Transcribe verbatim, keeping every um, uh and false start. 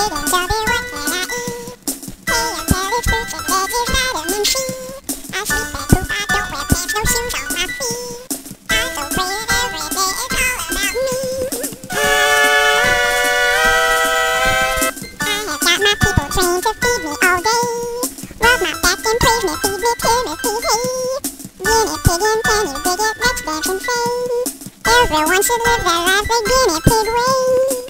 pigeons, so be what can I eat? Hey, I tell it's fruits and veggies, vitamin C. I sleep at poop, I don't wear pants, no shoes on my feet. I so pretty every day, it's all about me. I have got my people trained to feed me all day. Rub my back and praise me, feed me Timothy hay. Guinea pig and penny bigot, let's dance and say. Everyone should live their life the guinea pig way.